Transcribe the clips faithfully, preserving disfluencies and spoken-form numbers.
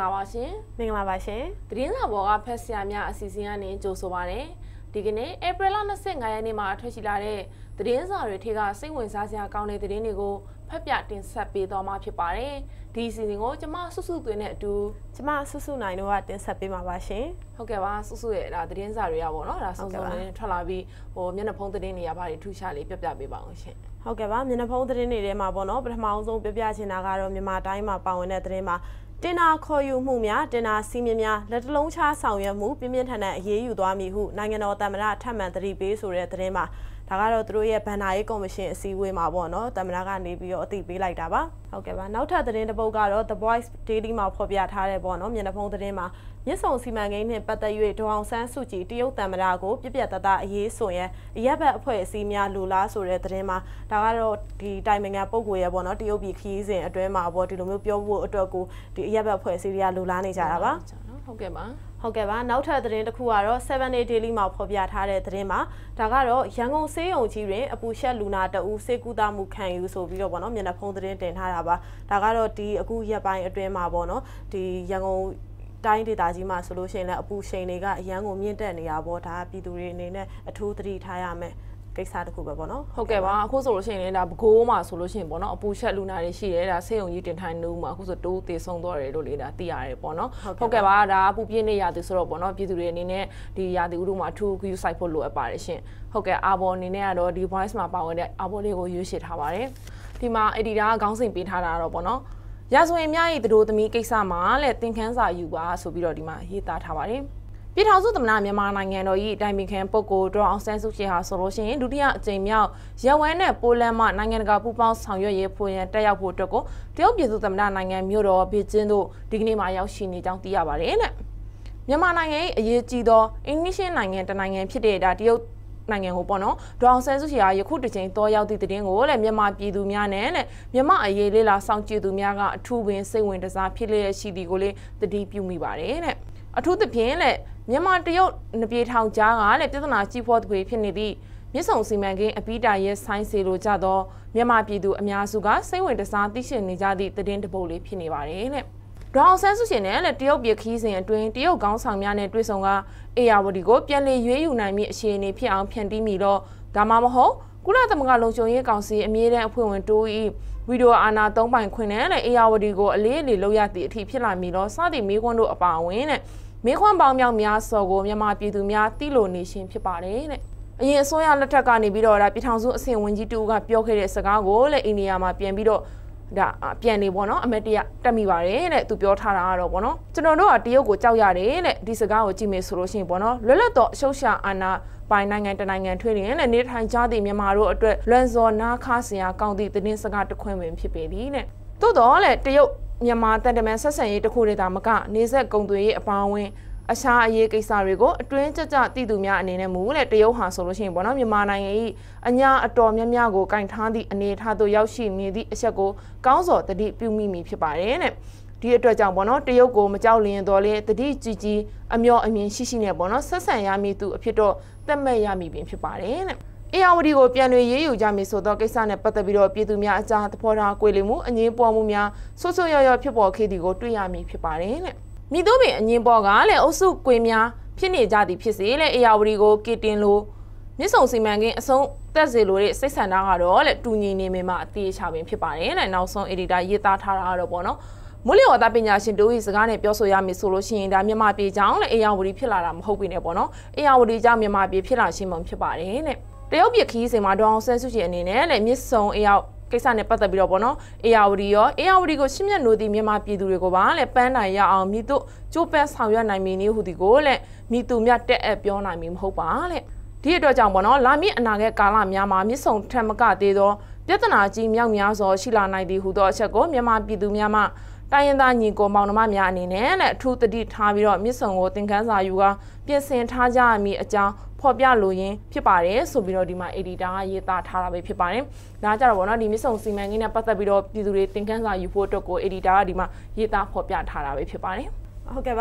လာပါရှင်မင်္ဂလာပါရှင်သတင်းစာပေါ်ကဖက်ဆရာများအစီအစဉ်ကနေကြိုဆိုပါရစေဒီကနေ့ဧပြီလ၂၅ရက်နေ့မှာထွက်ရှိလာတဲ့သတင်းစာတွေထဲကစိတ်ဝင်စားစရာကောင်းတဲ့သတင်းတွေကိုဖတ်ပြတင်ဆက်ပေးသွားမှာဖြစ်ပါတယ်ဒီအစီအစဉ်ကိုကျမဆုစုသွင်းတဲ့အတူကျမဆုစုနိုင်တို့ကတင်ဆက်ပေးမှာပါရှင်ဟုတ်ကဲ့ပါဆုစုရဲ့ဒါသတင်းစာတွေကပေါ့နော်ဒါစုံစုံနဲ့ထွက်လာပြီးဟိုမျက်နှာဖုံးသတင်းတွေရပါတယ်ထူးခြားလေးပြပြပေးပါအောင်ရှင်ဟုတ်ကဲ့ပါမျက်နှာဖုံးသတင်းတွေထဲမှာပေါ့နော်ပထမအောင်ဆုံးပြပြချင်တာကတော့မြန်မာတိုင်းမှာပါဝင်တဲ့သတင်းမှာတင်နာခေါ်ယူမှုများတင်နာစီးမြများလက်တလုံးချဆောင်ရွက်မှုပြင်းပြင်းထန်ထန်အရေးယူသွားမည်ဟုနိုင်ငံတော်သမ္မတထပ်မံသတိပေးဆိုတဲ့သတင်းမှာဒါကတော့သူတို့ရဲ့ဗန်နာရေးကော်မရှင်အစည်းအဝေးမှာပေါ့နော်သမ္မတကနေပြီးတော့အသိပေးလိုက်တာပါဟုတ်ကဲ့ပါနောက်ထပ်သတင်းတစ်ပုဒ်ကတော့ The Voice Daily မှာဖော်ပြထားတဲ့ပေါ့နော်မျက်နှာဖုံးသတင်းမှာမြစ်ဆုံစီမံကိန်းနဲ့ပတ်သက်၍ဒေါအောင်ဆန်းစုကြည်တရုတ်သမ္မတကိုပြပြတတအရေးဆိုရင်အရက်ဘက်အဖွဲ့အစည်းများလူလားဆိုတဲ့သတင်းမှာဒါကတော့ဒီတိုင်ပင်ခံပုဂ္ဂိုလ်ရဲ့ပေါ့နော်တရုတ်ပြည်ခရီးစဉ်အတွင်းမှာပေါ့ဒီလိုမျိုးပြောဖို့အတွက်ကိုဒီအရက်ဘက်အဖွဲ့အစည်းတွေကလူလားနေကြတာပါဟုတ်ကဲ့ပါဟုတ်ကဲ့ပါနောက်ထပ်သတင်းတစ်ခုကတော့ seven day daily မှာဖော်ပြထားတဲ့သတင်းမှာဒါကတော့ရန်ကုန်ဆေးရုံကြီးတွင်အပူရှက်လူနာတအူစေကူတာမှုခံယူဆိုပြီးတော့ဗောနော်မျက်နှာဖုံးသတင်းတင်ထားတာပါဒါကတော့ဒီအခုရက်ပိုင်းအတွင်းမှာဗောနော်ဒီရန်ကုန်တိုင်းဒေသကြီးမှာဆိုလို့ရှိရင်လည်းအပူချိန်တွေကအရန်ကိုမြင့်တက်နေတာပေါ့ဒါပြည်သူတွေအနေနဲ့အထူးသတိထားရမယ်ကိစ္စတစ်ခုပဲပေါ့နော်ဟုတ်ကဲ့ပါအခုဆိုလို့ရှိရင်လည်းဒါဘကိုးမှာဆိုလို့ရှိရင်ပေါ့နော်အပူချက်လူနာတွေရှိတယ်ဒါဆေးရုံကြီးတင်ထိုင်နေဦးမှာအခုဆိုတိုးတေဆုံးသွားတယ်လို့လေဒါသိရတယ်ပေါ့နော်ဟုတ်ကဲ့ပါဒါအပူပြင်းနေရသူဆိုတော့ပေါ့နော်ပြည်သူတွေအနေနဲ့ဒီရာသီဥတုမှာအထူးဂရုစိုက်ဖို့လိုအပ်ပါတယ်ရှင်ဟုတ်ကဲ့အာဘော်အနေနဲ့ကတော့ဒီ voice မှာပါဝင်တဲ့အာဘော်လေးကိုရွေးချယ်ထားပါတယ်ဒီမှာ editor ကခေါင်းစဉ်ပေးထားတာတော့ပေါ့နော်ရာဇဝင်အများကြီးတို့သမီးကိစ္စမှာလက်သင်ခန်းစာယူပါဆိုပြီးတော့ဒီမှာရေးသားထားပါတယ်ပြည်ထောင်စုသမ္မတမြန်မာနိုင်ငံတော်၏တိုင်ပင်ခံပုဂ္ဂိုလ်ဒေါအောင်ဆန်းစုကြည်ဟာဆိုလို့ရှိရင်ဒုတိယအကြိမ်မြောက်ရက်ဝဲနဲ့ပိုလန်မှနိုင်ငံတကာပူးပေါင်းဆောင်ရွက်ရေးဖွင့်ရန်တက်ရောက်ဖို့အတွက်ကိုတရုတ်ပြည်သူသမ္မတနိုင်ငံမြို့တော်ဘေကျင်းတို့ဒီကနေ့မှရောက်ရှိနေကြောင်းသိရပါတယ်တဲ့မြန်မာနိုင်ငံ၏အရေးကြီးသောအင်ဒိုနီးရှားနိုင်ငံတနိုင်ငံဖြစ်တဲ့ဒါတရုတ်နိုင်ငံကိုပေါ့နော်ဒေါအောင်ဆန်းစုကြည်ဟာယခုတစ်ချိန်တော်ရောက်သည့်တဲ့ကိုလည်းမြန်မာပြည်သူများနဲ့တဲ့မြန်မာအရေးလေးလာစောင့်ကြည့်သူများကအထူးပင်စိတ်ဝင်တစားဖြစ်လျက်ရှိသည်ကိုလည်းတတိပြုမိပါတယ်တဲ့အထူးသဖြင့်လက်မြန်မာတရုတ်နပြေထောင်ကြားကလည်းပြဿနာကြီးဖွားသွေးဖြစ်နေသည့်မြစ်ဆုံစီမံကိန်းအပိတိုင်ရဲ့ဆိုင်းစီလိုကြသောမြန်မာပြည်သူအများစုကစိတ်ဝင်တစားသိရှိနေကြသည့်သတင်းတပုတ်လေးဖြစ်နေပါတယ်တဲ့ဒေါအောင်ဆန်းစုကြည်နဲ့တရုတ်ပြည်ခီးစဉ်အတွင်းတရုတ်ကောင်းဆောင်များနဲ့တွေ့ဆုံကအေယာဝတီကိုပြန်လည်ရွေးယူနိုင်မည့်အခြေအနေဖြစ်အောင်ဖန်တီးမိတော့ဒါမှမဟုတ်ကုလသမဂ္ဂလုံခြုံရေးကောင်စီအမြဲတမ်းအဖွဲ့ဝင်တိုး၏ဗီဒီယိုအာဏာသုံးပိုင်ခွင့်နဲ့အေယာဝတီကိုအလေးအလီလုပ်ရသည့်အထိဖြစ်လာမည်တော့စသည့်မိခွန်းတို့အပါအဝင်တဲ့မေခွန်းပေါင်းမြောက်များစော်ကိုမြန်မာပြည်သူများသိလို့နေရှင်ဖြစ်ပါတယ်တဲ့အရင်အစိုးရလက်ထက်ကနေပြီးတော့ဒါပြည်ထောင်စုအဆင့်ဝန်ကြီးတူကပြောခဲ့တဲ့စကားကိုလည်းအိန္ဒိယမှာပြန်ပြီးတော့ဒါပြန်နေပေါ့နော်အမတ်တရတက်မိပါတယ်တဲ့သူပြောထားတာကတော့ပေါ့နော်ကျွန်တော်တို့ကတရုတ်ကိုကြောက်ရတယ်တဲ့ဒီစကားကိုကြည့်မယ်ဆိုလို့ရှိရင်ပေါ့နော်လွတ်လပ်တော့အရှုပ်ရှာအာဏာပိုင်နိုင်ငံတနိုင်ငံထွေးနေနဲ့နေထိုင်ကြသည့်မြန်မာတို့အတွက်လွန်စော်နာခါစရာကောင်းသည့်သတင်းစကားတစ်ခွင်ပင်ဖြစ်ပေသည်တဲ့သို့တော့လေတရုတ်မြန်မာတန်တမန်ဆက်ဆံရေးတစ်ခုတည်းသာမကနေဆက်ကုံသွေးရေးအပေါင်းဝင်အခြားအရေးကိစ္စတွေကိုအတွင်းကြကြတည်သူများအနေနဲ့မူလေတရုတ်ဟာဆိုလို့ရှိရင်ပေါ့နော်မြန်မာနိုင်ငံ၏အညာအတော်များများကိုကင်ထားသည့်အနေထားသို့ရောက်ရှိနေသည့်အချက်ကိုကောင်းစော်တတိပြုမိမိဖြစ်ပါတယ်တဲ့ဒီအတွက်ကြောင့်ပေါ့နော်တရုတ်ကိုမကြောက်လျင်တော်လေတတိကြီးကြီးအမျောအမြင်ရှိရှိနဲ့ပေါ့နော်ဆက်ဆံရမည်သူအဖြစ်တော့သက်မဲ့ရမည်ပင်ဖြစ်ပါတယ်တဲ့အေယာဝတီကိုပြန်လည်ရေးယူကြမည်ဆိုသောကိစ္စနဲ့ပတ်သက်ပြီးတော့ပြည်သူများအကြားသဘောထားကွဲလွဲမှုအငြင်းပွားမှုများဆွဆွရော်ရော်ဖြစ်ပေါ်ခဲ့သည်ကိုတွေ့ရမည်ဖြစ်ပါတယ်တဲ့မိတို့ပင်အငင်းပေါ်ကလည်းအုပ်စုကွေများဖြစ်နေကြသည်ဖြစ်စေလေအေယာဝတီကိုကတင်လို့မြစ်ဆုံစီမံကိန်းအဆုံးသက်စေလို့တဲ့စိတ်ဆန္ဒကတော့လေတူညီနေမိမှာအသေးချပင်ဖြစ်ပါတယ်တဲ့နောက်ဆုံး editor ရေးသားထားတာကတော့ပေါ့နော်မူလဝါဒပညာရှင်တို့၏စကားနဲ့ပြောဆိုရမည်ဆိုလို့ရှိရင်ဒါမြန်မာပြည်ကြောင်းလေအေယာဝတီဖြစ်လာတာမဟုတ်ပြီနဲ့ပေါ့နော်အေယာဝတီကြောင်းမြန်မာပြည်ဖြစ်လာခြင်းမှဖြစ်ပါတယ်တဲ့တရုတ်ပြည်ခီးစဉ်မှာဒေါအောင်ဆန်းစုကြည်အနေနဲ့လေမြစ်ဆုံအေယာကိစ္စနဲ့ပတ်သက်ပြီးတော့ပေါ့နော်အေယာဝတီရောအေယာဝတီကိုရှင်းမြတ်နိုးသည့်မြန်မာပြည်သူတွေကိုပါလေပန်းနိုင်ရအောင်မိတို့ကြိုးပမ်းဆောင်ရွက်နိုင်မည်နည်းဟူသည်ကိုလေမိသူမြတ်တက်အပ်ပြောနိုင်မည်မဟုတ်ပါလေဒီအတွက်ကြောင့်ပေါ့နော်လာမည့်အနာဂတ်ကာလများမှာမြစ်ဆုံထက်မကသေးသောပြဿနာကြီးမြောက်များစွာရှိလာနိုင်သည်ဟူသောအချက်ကိုမြန်မာပြည်သူများမှတိုင်းရင်းသားညီကိုမောင်နှမများအနေနဲ့လည်းအထူးသတိထားပြီးတော့မြစ်ဆုံကိုသင်ခန်းစာယူကပြင်ဆင်ထားကြရမည်အကြောင်းဖော်ပြလိုရင်းဖြစ်ပါတယ်ဆိုပြီးတော့ဒီမှာ editor ကရေးသားထားတာပဲဖြစ်ပါတယ်။ဒါကြတော့ဗောနော်ဒီမြစ်ဆုံစီမံကိန်းနဲ့ပတ်သက်ပြီးတော့ပြည်သူတွေသင်ခန်းစာယူဖို့အတွက်ကို editor ကဒီမှာရေးသားဖော်ပြထားတာပဲဖြစ်ပါတယ်။ဟုတ်ကဲ့ပါ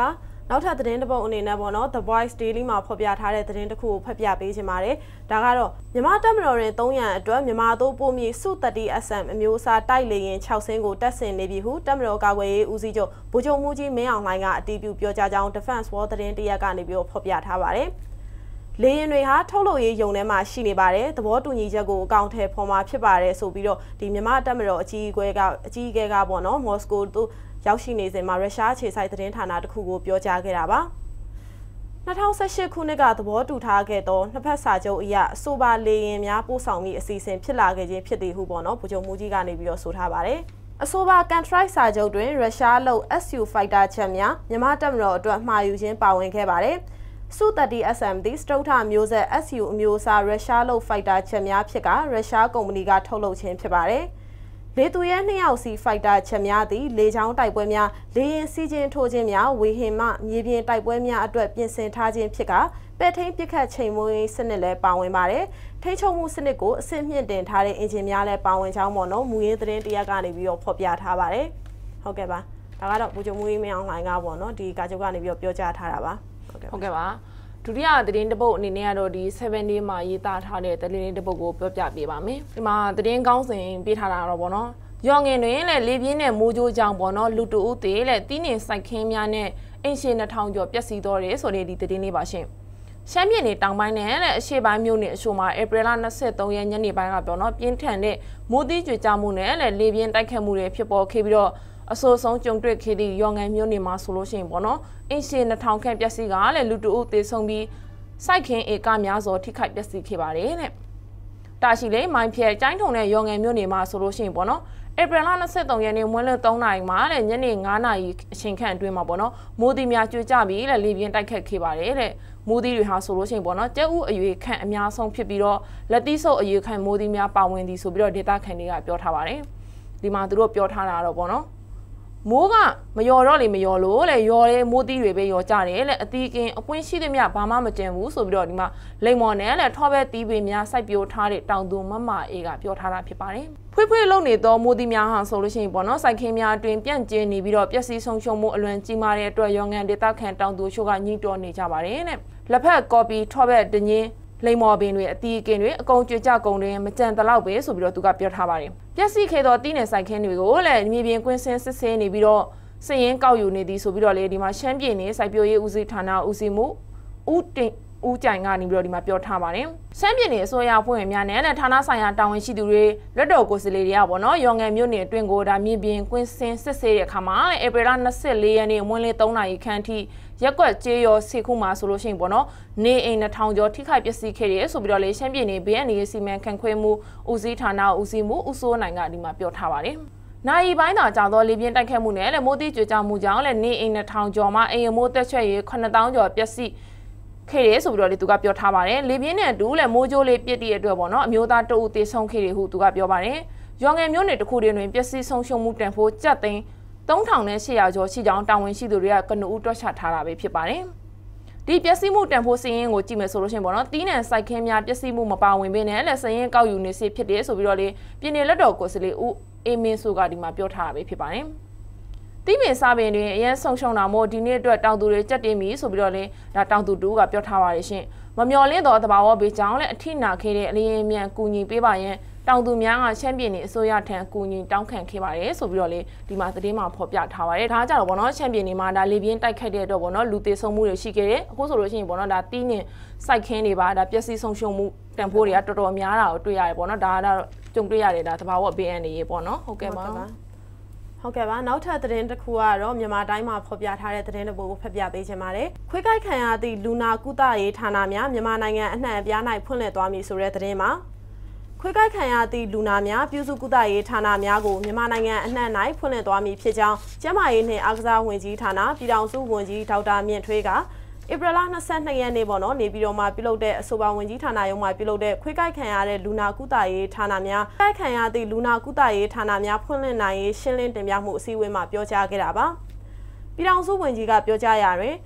နောက်ထပ်သတင်းတစ်ပုဒ်အနေနဲ့ပေါ့နော် The Voice Daily မှာဖော်ပြထားတဲ့သတင်းတစ်ခုကိုဖတ်ပြပေးချင်ပါတယ်ဒါကတော့မြန်မာတပ်မတော်ရင်သုံးရန်အတွက်မြန်မာတို့ပို့မြေစု သတီ အက်စ် အမ် အမျိုးအစားတိုက်လေရင်၆စင်းကိုတက်ဆင်နေပြီဟုတပ်မတော်ကာကွယ်ရေးဦးစီးချုပ်ဗိုလ်ချုပ်မှူးကြီးမင်းအောင်လှိုင်ကအတည်ပြုပြောကြားကြောင်း Defense World သတင်းတရက်ကနေပြီးဖော်ပြထားပါတယ်လေရင်တွေဟာထုတ်လုပ်ရေးယုံထဲမှာရှိနေပါတယ်သဘောတူညီချက်ကိုအကောင့်ထဲပေါ်မှာဖြစ်ပါတယ်ဆိုပြီးတော့ဒီမြန်မာတပ်မတော်အကြီးအကဲကအကြီးအကဲကပေါ့နော်မော်စကိုတို့ရောက်ရှိနေစဉ်မှာရုရှားခြေစိုက်သတင်းဌာနတစ်ခုကိုပြောကြားခဲ့တာပါ၂၀၁၈ခုနှစ်ကသဘောတူထားခဲ့သောနှစ်ဖက်စာချုပ်အရအဆိုပါလေရင်များပို့ဆောင်ပြီးအစီအစဉ်ဖြစ်လာခဲ့ခြင်းဖြစ်သည်ဟုပေါ့နော်ဗိုလ်ချုပ်မှူးကြီးကနေပြီးတော့ဆိုထားပါတယ်အဆိုပါ contract စာချုပ်တွင်ရုရှားလုပ် S U Fighter ချက်များမြန်မာတပ်မတော်အတွက်မှာယူခြင်းပါဝင်ခဲ့ပါတယ်စု သတီ အက်စ် အမ် သည်စတုထမျိုးဆက် S U အမျိုးအစားရုရှားလုပ် Fighter ချက်များဖြစ်ကရုရှားကုမ္ပဏီကထုတ်လုပ်ခြင်းဖြစ်ပါတယ်လေသူရဲနှစ်ယောက်စီ Fighter ချက်များသည်လေချောင်းတိုက်ပွဲများလေရင်စီးခြင်းထိုးခြင်းများဝေဟင်မှမြေပြင်တိုက်ပွဲများအတွက်ပြင်ဆင်ထားခြင်းဖြစ်ကပဲ့ထိန်းပစ်ခတ်ချိန်မွေးစနစ်လည်းပါဝင်ပါတယ်ထိန်းချုပ်မှုစနစ်ကိုအဆင့်မြင့်တင်ထားတဲ့အင်ဂျင်များလည်းပါဝင်ကြောင်းပေါ့နော်မူရင်းသတင်းတရက်ကနေပြီးတော့ဖော်ပြထားပါတယ်ဟုတ်ကဲ့ပါဒါကတော့ဗိုလ်ချုပ်မှူးကြီးမင်းအောင်လှိုင်ကပေါ့နော်ဒီကာချုပ်ကနေပြီးတော့ပြောကြားထားတာပါဟုတ်ကဲ့ဟုတ်ကဲ့ပါဒုတိယသတင်းတစ်ပုဒ်အနေနဲ့ကတော့ဒီseven dayမှာရေးသားထားတဲ့သတင်းတစ်ပုဒ်ကိုပြောပြပေးပါမယ်ဒီမှာသတင်းကောင်းစဉ်ပေးထားတာတော့ပေါ့နော်ရောင်ငင်တွင်လည်းလေပြင်းနဲ့မိုးကြိုးကြောင့်ပေါ့နော်လူတူဦးသေးတဲ့တီးနေစိုက်ခင်းများနဲ့အင်ရှင်နှစ်ထောင်ကျော်ပျက်စီးသွားတယ်ဆိုတဲ့ဒီသတင်းလေးပါရှင်ရှမ်းပြည်နယ်တောင်ပိုင်းနဲ့အရှေ့ပိုင်းမြို့နယ်အချို့မှာဧပြီလ၂၃ရက်ညနေပိုင်းကပြောနော်ပြင်းထန်တဲ့မိုးသီးကြွေကြမှုနဲ့လေပြင်းတိုက်ခတ်မှုတွေဖြစ်ပေါ်ခဲ့ပြီးတော့အဆိုးဆုံးကြုံတွေ့ခဲ့သည့်ရောင်ငင်မြို့နယ်မှာဆိုလို့ရှိရင်ပေါ့နော်အင်ရှင်နှစ်ထောင်ခန့်ပျက်စီးကလည်းလူတူဦးသေဆုံးပြီးစိုက်ခင်းဧကများစွာထိခိုက်ပျက်စီးခဲ့ပါတယ်တဲ့တာရှိလေမိုင်းဖြဲကျိုင်းထုံတဲ့ရောင်ငယ်မြို့နယ်မှာဆိုလို့ရှိရင်ပေါ့နော်ဧပြီလ၂၃ရက်နေ့မွန်းလွဲ၃နာရီမှာတဲ့ညနေ၅နာရီအချိန်ခန့်အတွင်းမှာပေါ့နော်မိုးသီးများကျွေကြပြီးလေလေပြင်းတိုက်ခတ်ခဲ့ပါတယ်တဲ့မိုးသီးတွေဟာဆိုလို့ရှိရင်ပေါ့နော်ကျဲဥအရွေခန့်အများဆုံးဖြစ်ပြီးတော့လက်သီးဆုပ်အရွေခန့်မိုးသီးများပါဝင်သည်ဆိုပြီးတော့ဒေတာခန့်တွေကပြောထားပါတယ်ဒီမှာသူတို့ပြောထားတာတော့ပေါ့နော်မိုးကမလျော်တော့လေမလျော်လို့လေလျော်တဲ့မိုးသီးတွေပဲလျော်ကြတယ်လေအသီးကင်းအပွင့်ရှိသည်မြဘာမှမကြံဘူးဆိုပြီးတော့ဒီမှာလိမ္မော်နဲ့လေထောပဲသီးပင်များစိုက်ပျိုးထားတဲ့တောင်သူမမအေးကပြောထားတာဖြစ်ပါတယ်ဖွေးဖွေးလုံနေသောမိုးသီးများဟာဆိုလို့ရှိရင်ပေါ့နော်စိုက်ခင်းများအတွင်ပြန့်ကျဲနေပြီးတော့ပျက်စီးဆုံးရှုံးမှုအလွန်ကြီးမားတဲ့အတွက်ရောင်ငန်ဒေတာခန့်တောင်သူချို့ကညှိတော်နေကြပါတယ်တဲ့လက်ဖက်ကော်ပီထောပဲတငင်းလိမ္မော်ပင်တွေအတီးကင်းတွေအကုန်ကြွကြကုန်တွင်မကြံတလောက်ပဲဆိုပြီးတော့သူကပြောထားပါတယ်ပျက်စီးခဲ့သောတီးနယ်စိုက်ခင်းတွေကိုလည်းမြေပြင်ကွင်းဆင်းစစ်ဆေးနေပြီးတော့စည်ရင်ကောက်ယူနေသည်ဆိုပြီးတော့လေဒီမှာရှမ်းပြည်နယ်စိုက်ပျိုးရေးဦးစီးဌာနဦးစီးမှုဦးတင်ဦးကြိုင်ကနေပြီးတော့ဒီမှာပြောထားပါတယ်ရှမ်းပြည်နယ်အစိုးရအဖွဲ့ဝင်များနဲ့လည်းဌာနဆိုင်ရာတာဝန်ရှိသူတွေလွတ်တော်ကိုယ်စားလှယ်တွေကပေါ့နော်ရောင်ငယ်မြို့နယ်အတွင်းကိုဒါမြေပြင်ကွင်းဆင်းစစ်ဆေးတဲ့အခါမှာဧပြီလ၂၄ရက်နေ့မွန်းလင်း၃နာရီခန့်ထိရက်ကွက်ကျေးရောစေခုမှာဆိုလို့ရှိရင်ပေါ့နော်နေအိမ်နှစ်ထောင်ကျော်ထိခိုက်ပျက်စီးခဲ့တယ်ဆိုပြီးတော့လေရှမ်းပြည်နယ် B N A စီမံခန့်ခွဲမှုဦးစီးဌာနဦးစီးမှုဦးစိုးနိုင်ကဒီမှာပြောထားပါတယ်နိုင်ပိုင်းသာကြောင့်သောလေပြင်းတိုက်ခတ်မှုနဲ့လည်းမိုးတိကြွကြမှုကြောင့်လည်းနေအိမ်နှစ်ထောင်ကျော်မှအိမ်မိုးတက်ချွဲ့ရေးခုနှစ်သောင်းကျော်ပျက်စီးခဲ့တယ်ဆိုပြီးတော့လေသူကပြောထားပါတယ်လေပြင်းနဲ့အတူလည်းမိုးကြိုးလေးပြစ်တဲ့အတွက်ပေါ့နော်အမျိုးသားတအုပ်သေဆုံးခဲ့တယ်ဟုသူကပြောပါတယ်ရောင်ငယ်မျိုးနယ်တစ်ခုတွင်ပျက်စီးဆုံးရှုံးမှုတန်ဖိုးကျပ်သိန်း၃ထောင်နဲ့၈ရာကျော်ရှိကြောင်းတာဝန်ရှိသူတွေကကနဦးတွက်ချက်ထားတာပဲဖြစ်ပါတယ်ဒီပျက်စီးမှုတန်ဖိုးစည်ရင်ကိုကြည့်မယ်ဆိုလို့ရှိရင်ပေါ့နော်တီးနယ်စိုက်ခင်းများပျက်စီးမှုမပါဝင်ဘဲနဲ့လည်းစည်ရင်ကောက်ယူနေစေဖြစ်တယ်ဆိုပြီးတော့လေပြည်နယ်လက်တော်ကိုယ်စားလှယ်ဦးအေမင်းစုကဒီမှာပြောထားတာပဲဖြစ်ပါတယ်။တီးပင်စားပင်တွင်အရင်ဆုံရှုံတာမို့ဒီနေ့အတွက်တောင်သူတွေကြက်တင်ပြီဆိုပြီးတော့လေဒါတောင်သူတူကပြောထားပါတယ်ရှင်။မမျော်လင့်တော့တဘာဝဘေးကြောင့်လည်းအထိနာခဲ့တဲ့အလင်းအမြန်ကူညီပေးပါရင်တောင်သူများကရှမ်းပြည်နယ်အစိုးရထံကူညီတောင်းခံခဲ့ပါတယ်ဆိုပြီးတော့လေဒီမှာသတင်းမှာဖော်ပြထားပါတယ်။ဒါကြတော့ဗောနော်ရှမ်းပြည်နယ်မှာဒါလေပြင်းတိုက်ခတ်တဲ့အတွက်ဗောနော်လူသေဆုံးမှုတွေရှိခဲ့တယ်။အခုဆိုလို့ရှိရင်ဗောနော်ဒါတီးနေစိုက်ခင်းတွေပါဒါပျက်စီးဆုံးရှုံးမှုတန်ဖိုးတွေကတော်တော်များတာကိုတွေ့ရတယ်ဗောနော်ဒါကတော့ကြုံတွေ့ရတယ်ဒါတဘာဝ B N A ရေပေါ့နော်ဟုတ်ကဲ့ပါဟုတ်ကဲ့ပါနောက်ထပ်သတင်းတစ်ခုကတော့မြန်မာတိုင်းမှာဖော်ပြထားတဲ့သတင်းတစ်ပုဒ်ကိုဖတ်ပြပေးချင်ပါတယ်ခွေးကိုက်ခံရသည့်လူနာကုသရေးဌာနများမြန်မာနိုင်ငံအနှံ့အပြား၌ဖွင့်လှစ်သွားမည်ဆိုတဲ့သတင်းမှာခွေးကိုက်ခံရသည့်လူနာများပြုစုကုသရေးဌာနများကိုမြန်မာနိုင်ငံအနှံ့၌ဖွင့်လှစ်သွားမည်ဖြစ်ကြောင်းကျန်းမာရေးနှင့်အားကစားဝန်ကြီးဌာနပြည်ထောင်စုဝန်ကြီးဒေါက်တာမြင့်ထွေးကဧပြီလ၂၂ရက်နေ့ပေါ့နော်နေပြည်တော်မှာပြုလုပ်တဲ့အဆိုပါဝန်ကြီးဌာနရုံးမှာပြုလုပ်တဲ့ခွေးကိုက်ခံရတဲ့လူနာကုသရေးဌာနများကိုက်ခံရသည့်လူနာကုသရေးဌာနများဖွင့်လှစ်နိုင်ရေးရှင်းလင်းတင်ပြမှုအစည်းအဝေးမှာပြောကြားခဲ့တာပါပြည်ထောင်စုဝန်ကြီးကပြောကြားရာတွင်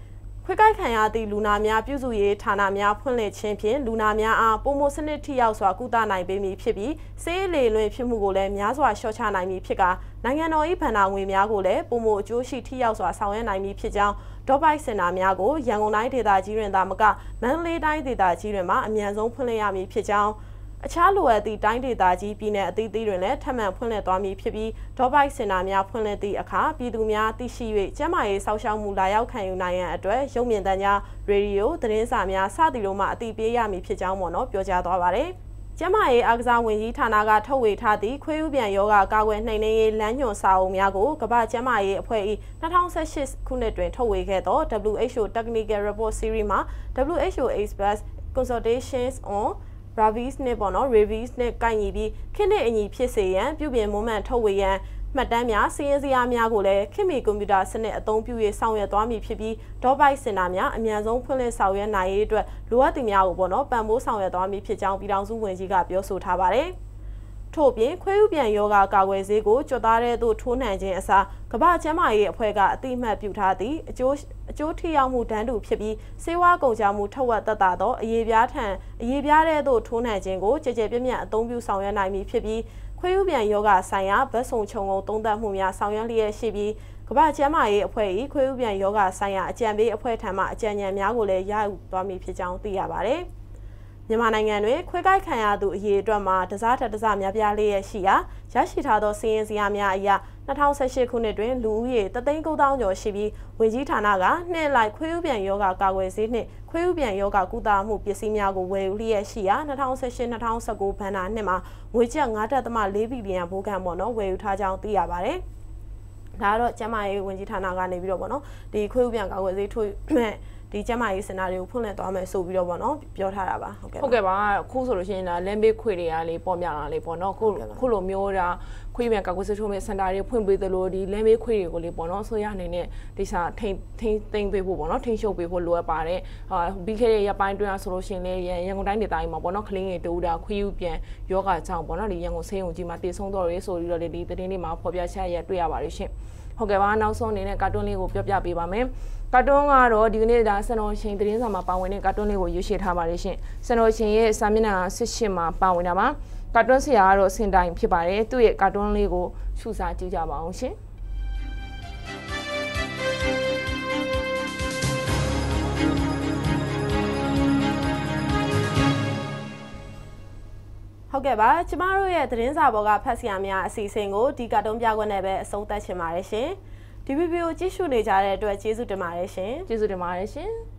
ခွေးကိုက်ခံရသည့်လူနာများပြုစုရေးဌာနများဖွင့်လှစ်ခြင်းဖြင့်လူနာများအားပုံမှန်စနစ်ထိရောက်စွာကုသနိုင်ပေးမည်ဖြစ်ပြီးဆေးလေလွင်ဖြစ်မှုကိုလည်းများစွာလျှော့ချနိုင်မည်ဖြစ်ကနိုင်ငံတော်၏ဗန်နာငွေများကိုလည်းပုံမှန်အကျိုးရှိထိရောက်စွာဆောင်ရွက်နိုင်မည်ဖြစ်ကြောင်းဒေါ်ပိုက်စင်တာများကိုရန်ကုန်တိုင်းဒေသကြီးတွင်သာမကမန္တလေးတိုင်းဒေသကြီးတွင်မှအမြန်ဆုံးဖွင့်လှစ်ရမည်ဖြစ်ကြောင်းအခြားလိုအပ်သည့်တိုင်းဒေသကြီးပြည်နယ်အသီးသီးတွင်လည်းထပ်မံဖွင့်လှစ်သွားမည်ဖြစ်ပြီးဒေါ်ပိုက်စင်တာများဖွင့်လှစ်သည့်အခါပြည်သူများသိရှိ၍ကျန်းမာရေးစောင့်ရှောက်မှုလာရောက်ခံယူနိုင်ရန်အတွက်ရုပ်မြင်သံကြားရေဒီယိုသတင်းစာများစသည်တို့မှအသိပေးရမည်ဖြစ်ကြောင်းပေါ့နော်ပြောကြားသွားပါတယ်။ကျန်းမာရေးအားကစားဝန်ကြီးဌာနကထုတ်ဝေထားသည့်ခွေးဥပြန်ယောဂကာကွယ်နှိမ်နင်းရေးလမ်းညွှန်စာအုပ်များကိုကမ္ဘာ့ကျန်းမာရေးအဖွဲ့၏၂၀၁၈ခုနှစ်တွင်ထုတ်ဝေခဲ့သော W H O Technical Report Series မှာ W H O Express Consultations on Rabies နဲ့ပေါ့နော် Rabies နဲ့ကိုင်ညီပြီးခေတ်နဲ့အညီဖြစ်စေရန်ပြုပြင်မွမ်းမံထုတ်ဝေရန်မှတ်တမ်းများစီးရင်စရာများကိုလည်းခေတ်မီကွန်ပျူတာစနစ်အသုံးပြု၍ဆောင်ရွက်သွားမည်ဖြစ်ပြီးဒေါ်ပိုက်စင်တာများအမြန်ဆုံးဖွင့်လှစ်ဆောင်ရွက်နိုင်ရေးအတွက်လိုအပ်သူများကိုပေါ့နော်ပံ့ပိုးဆောင်ရွက်သွားမည်ဖြစ်ကြောင်းပြည်ထောင်စုဝန်ကြီးကပြောဆိုထားပါတယ်။ထို့ပြင်ခွေးဥပြန်ယောဂကာကွယ်ဆေးကိုကြွသားတဲ့သို့ထိုးနှံခြင်းအစားကမ္ဘာ့ကျန်းမာရေးအဖွဲ့ကအတိအမှတ်ပြုထားသည့်အကျိုးအကျိုးထိရောက်မှုတန်းတူဖြစ်ပြီးဆေးဝါးကုန်ကြမှုထက်ဝက်သက်သာသောအရေးပြားထံအရေးပြားတဲ့သို့ထိုးနှံခြင်းကိုကြည်ကြဲပြည့်ပြည့်အသုံးပြုဆောင်ရွက်နိုင်မည်ဖြစ်ပြီးခွေးဥပြန်ယောဂဆိုင်ရာဗတ်စုံခြုံငုံသုံးသပ်မှုများဆောင်ရွက်လျက်ရှိပြီးကမ္ဘာ့ကျန်းမာရေးအဖွဲ့၏ခွေးဥပြန်ယောဂဆိုင်ရာအကြံပေးအဖွဲ့ထံမှအကြံဉာဏ်များကိုလည်းရယူသွားမည်ဖြစ်ကြောင်းသိရပါတယ်။မြန်မာနိုင်ငံတွင်ခွေးကိုက်ခံရသူအရေးအတွက်မှာတစားထက်တစားများပြားလျက်ရှိရာရရှိထားသောစီးရင်စရာများအရ၂၀၁၈ခုနှစ်တွင်လူဦးရေတသိန်းကိုးသောင်းကျော်ရှိပြီးဝန်ကြီးဌာနကနှစ်လိုက်ခွေးဥပြန်ယောဂကာကွယ်ဆေးနှင့်ခွေးဥပြန်ယောဂကုသမှုပစ္စည်းများကိုဝယ်ယူလျက်ရှိရာ၂၀၁၈-၂၀၁၉ဘဏ္ဍာနှစ်မှာငွေကျပ်၅ဒသမ၄ဘီလီယံဘိုးကန်ပေါ့နော်ဝယ်ယူထားကြောင်းသိရပါတယ်။ဒါကတော့ကျန်းမာရေးဝန်ကြီးဌာနကနေပြီးတော့ပေါ့နော်ဒီခွေးဥပြန်ကာကွယ်ဆေးထိုးမဲ့ဒီကျမရေးစင်နာတွေကိုဖွင့်လှစ်သွားမယ်ဆိုပြီးတော့ဗောနော်ပြောထားတာပါဟုတ်ကဲ့ဟုတ်ကဲ့ပါခုဆိုလို့ရှိရင်ဒါလမ်းဘေးခွေတွေကလေပေါ်များလာလေပေါ့နော်ခုခုလိုမျိုးဒါခွေးပြန်ကာကွယ်ဆေးထိုးမဲ့စင်တာတွေဖွင့်ပေးသလိုဒီလမ်းဘေးခွေတွေကိုလေပေါ့နော်အစိုးရအနေနဲ့ဒီစာထိန်ထိန်သိမ့်ပေးဖို့ပေါ့နော်ထိန်ရှုပ်ပေးဖို့လိုအပ်ပါတယ်ဟာပြီးခဲ့တဲ့ရက်ပိုင်းတွင်းဆိုလို့ရှိရင်လေရန်ကုန်တိုင်းဒေသကြီးမှာပေါ့နော်ကလင်းငယ်တူတာခွေးယူပြန်ယောဂကြောင့်ပေါ့နော်ဒီရန်ကုန်ဆေးရုံကြီးမှာတည်ဆုံတော့ရဲဆိုပြီးတော့လေဒီသတင်းတွေမှာဖော်ပြချက်ရတွေ့ရပါတယ်ရှင်ဟုတ်ကဲ့ပါနောက်ဆုံးအနေနဲ့ကာတွန်းလေးကိုပြောပြပေးပါမယ်ကာတွန်းကတော့ဒီကနေ့ဒါစံတော်ရှင်သတင်းစာမှာပါဝင်တဲ့ကာတွန်းလေးကိုရွေးချယ်ထားပါတယ်ရှင်စံတော်ရှင်ရဲ့စာမျက်နှာ၁၈မှာပါဝင်တာပါကာတွန်းဆရာကတော့စင်တိုင်ဖြစ်ပါတယ်သူ့ရဲ့ကာတွန်းလေးကိုရှုစားကြည့်ကြပါအောင်ရှင်ဟုတ်ကဲ့ပါကျမတို့ရဲ့သတင်းစာပေါ်ကဖတ်ဆရာများအစီအစဉ်ကိုဒီကာတွန်းပြခွင့်နဲ့ပဲအဆုံးသတ်ချင်ပါတယ်ရှင်ဒီဗီဒီယိုကြည့်ရှုနေကြတဲ့အတွက်ကျေးဇူးတင်ပါတယ်ရှင်ကျေးဇူးတင်ပါတယ်ရှင်